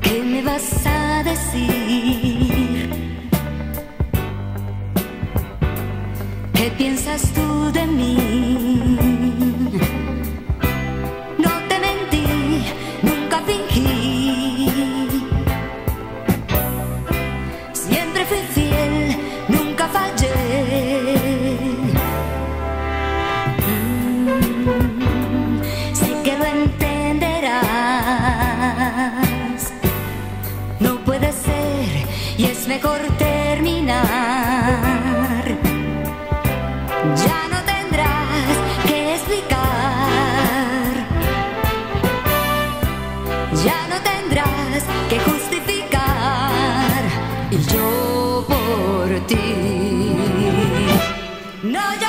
¿Qué me vas a decir? ¿Qué piensas tú de mí? No te mentí, nunca fingí. Siempre fui fiel, nunca fallé. Sé que lo entenderás. No puede ser y es mejor terminar. Ya no tendrás que explicar. Ya no tendrás que justificar. Y yo por ti. No, yo